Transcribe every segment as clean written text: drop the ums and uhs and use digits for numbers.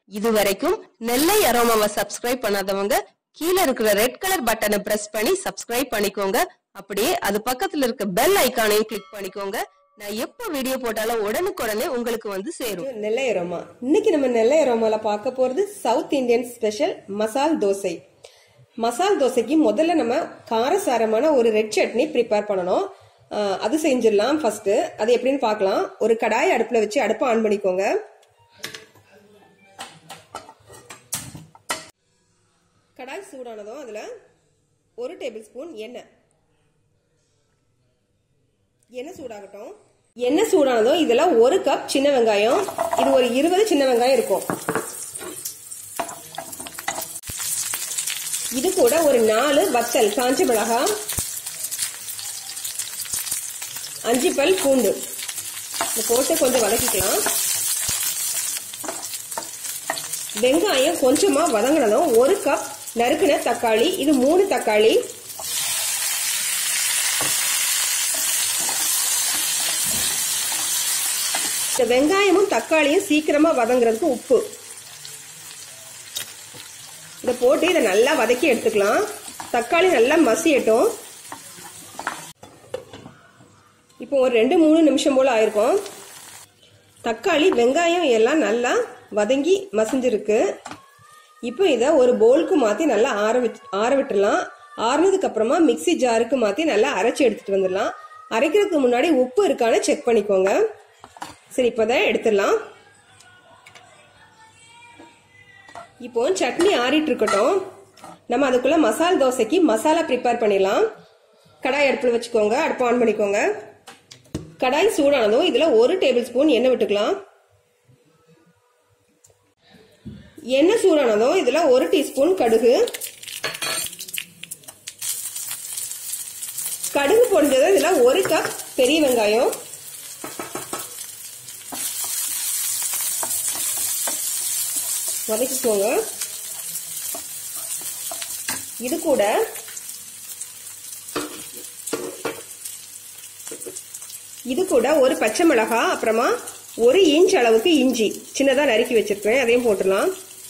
இதுவரைக்கும் நெல்லை அரோமாவை சப்ஸ்கிரைப் பண்ணாதவங்க கீழ இருக்கிற ரெட் கலர் பட்டனை பிரஸ் பண்ணி சப்ஸ்கிரைப் பண்ணிக்கோங்க. அப்படியே அது பக்கத்துல இருக்க பெல் ஐகானையும் கிளிக் பண்ணிக்கோங்க. நான் எப்ப வீடியோ போட்டாலும் உடனுக்குடனே உங்களுக்கு வந்து சேரும். நெல்லை அரோமா. இன்னைக்கு நம்ம நெல்லை அரோமால பார்க்க போறது சவுத் இந்தியன் ஸ்பெஷல் மசால் தோசை. மசால் தோசைக்கு முதல்ல நம்ம காரசாரமான ஒரு ரெட் சட்னி ப்ரிப்பேர் பண்ணணும். அது செஞ்சிடலாம். ஃபர்ஸ்ட் அது எப்படின்னு பார்க்கலாம். ஒரு கடாய் அடுப்புல வச்சு அடுப்பை ஆன் பண்ணிக்கோங்க. கடாய் சூடானதும் அதுல 1 டேபிள் ஸ்பூன் எண்ணெய் சூடாகட்டும். எண்ணெய் சூடானதும் இதுல 1 கப் சின்ன வெங்காயம், இது ஒரு 20 சின்ன வெங்காயம் இருக்கும். இது கூட ஒரு 4 வத்தல் காஞ்ச மிளகாய், 5 பல் பூண்டு போட்டு கொஞ்சம் வதக்கிக்கலாம். வெங்காயம் கொஞ்சமா வதங்கினதும் 1 கப் நறுக்கின தக்காளி, இது 3 தக்காளி, இந்த வெங்காயமும் தக்காளியும் சீக்கிரமா வதங்குறதுக்கு உப்பு இத போட்டு இதை நல்லா வதக்கி எடுத்துக்கலாம். தக்காளி நல்லா மசியட்டும். இப்போ ஒரு 2-3 நிமிஷம் போல ஆயிருக்கும். தக்காளி வெங்காயம் எல்லாம் நல்லா வதங்கி மசிஞ்சிருக்கு. இப்போ இதை ஒரு பவுலுக்கு மாத்தி நல்லா ஆற விட்டுலாம். ஆறுனதுக்கு அப்புறமா மிக்சி ஜாருக்கு மாத்தி நல்லா அரைச்சி எடுத்துட்டு வந்துடலாம். அரைக்கிறதுக்கு முன்னாடி உப்பு இருக்கான்னு செக் பண்ணிக்கோங்க. சரி, இப்போதான் எடுத்துடலாம். இப்போ சட்னி ஆறிட்டு இருக்கட்டும். நம்ம அதுக்குள்ள மசால் தோசைக்கு மசாலா ப்ரிப்பேர் பண்ணிடலாம். கடாய் அடுப்புல வச்சுக்கோங்க. அடுப்பு ஆன் பண்ணிக்கோங்க. கடாய் சூடானதும் இதுல 1 டேபிள் ஸ்பூன் எண்ணெய் விட்டுக்கலாம். எண்ணெய் சூடானதும் இதுல 1 டீஸ்பூன் கடுகு. கடுகு பொரிஞ்சதும் இதுல 1 கப் பெரிய வெங்காயம், வதக்கிக்கோங்க. இது கூட ஒரு பச்சை மிளகாய், அப்புறமா 1 இன்ச் அளவுக்கு இஞ்சி சின்னதா நறுக்கி வச்சிருக்கேன், அதையும் போட்டுடலாம்.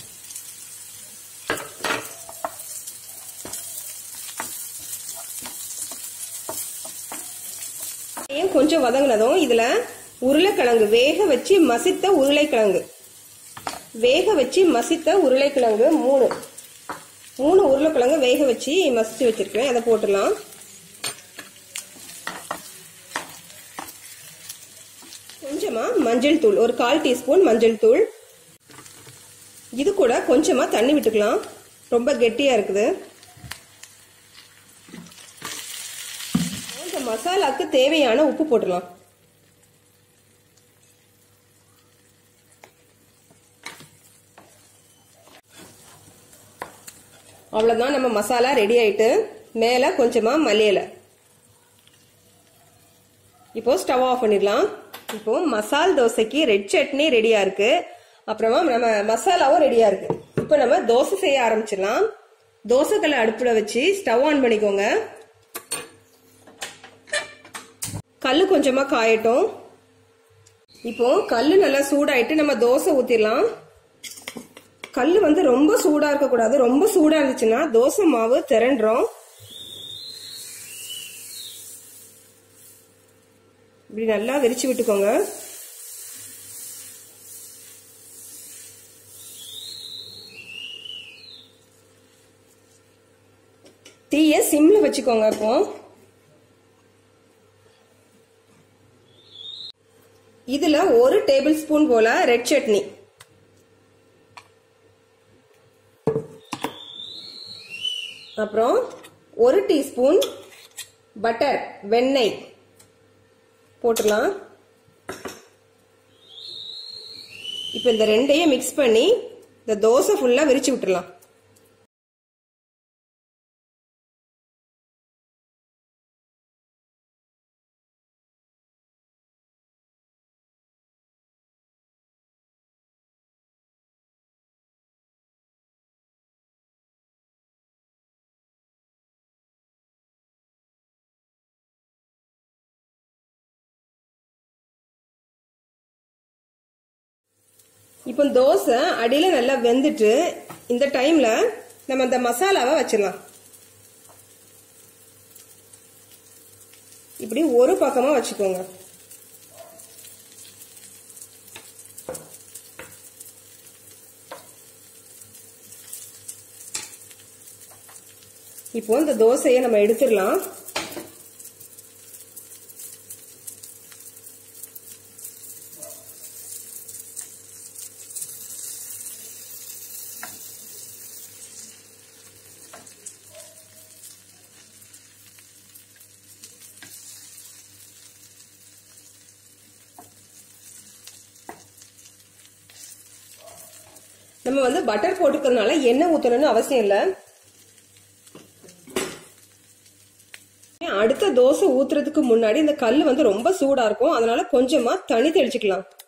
கொஞ்சம் வதங்கினதும் இதுல உருளைக்கிழங்கு வேக வச்சு மசித்த உருளைக்கிழங்கு 3 உருளைக்கிழங்கு வேக வச்சு மசிச்சு வச்சிருக்கேன், அதை போட்டுடலாம். கொஞ்சமா மஞ்சள் தூள், ஒரு 1/4 டீஸ்பூன் மஞ்சள் தூள். இது கூட கொஞ்சமா தண்ணி விட்டுக்கலாம், ரொம்ப கெட்டியா இருக்குது. இந்த மசாலாக்கு தேவையான உப்பு போட்டுடலாம். அவ்வளவுதான், நம்ம மசாலா ரெடி ஆயிட்டு. மேல கொஞ்சமா மல்லி இலை. இப்போ ஸ்டவ் ஆஃப் பண்ணிடலாம். இப்போ மசால் தோசைக்கு ரெட் சட்னி ரெடியா இருக்கு. அப்புறமா நம்ம மசாலாவும் ரெடியா இருக்கு. இப்போ நம்ம தோசை செய்ய ஆரம்பிச்சிடலாம். தோசைக்கல்லை அடுப்புல வச்சு ஸ்டவ் ஆன் பண்ணிக்கோங்க. கல்லு கொஞ்சமா காயட்டும். இப்போ கல்லு நல்லா சூடாயிட்டு நம்ம தோசை ஊத்திடலாம். கல்லு வந்து ரொம்ப சூடா இருக்க கூடாது. ரொம்ப சூடா இருந்துச்சுன்னா தோசை மாவு திரண்டுரும். இப்படி நல்லா விரிச்சு விட்டுக்கோங்க. தீய சிம்ல வச்சுக்கோங்க. இப்போ இதுல 1 டேபிள் ஸ்பூன் போல ரெட் சட்னி, அப்புறம் 1 டீஸ்பூன் பட்டர் வெண்ணெய் போட்டுடலாம். இப்ப இந்த ரெண்டையும் மிக்ஸ் பண்ணி இந்த தோசை ஃபுல்லா விரிச்சு விட்டுடலாம். இப்போ தோசை அடியில நல்லா வெந்துட்டு இந்த டைம்ல நம்ம இந்த மசாலாவை வச்சிடலாம். இப்படி ஒரு பக்கமா வச்சுக்கோங்க. இப்போ இந்த தோசையை நம்ம எடுத்துடலாம். நம்ம வந்து பட்டர் போட்டுக்கிறதுனால எண்ணெய் ஊற்றணும்னு அவசியம் இல்லை. அடுத்த தோசை ஊத்துறதுக்கு முன்னாடி இந்த கல் வந்து ரொம்ப சூடா இருக்கும், அதனால கொஞ்சமா தண்ணி தெளிச்சுக்கலாம்.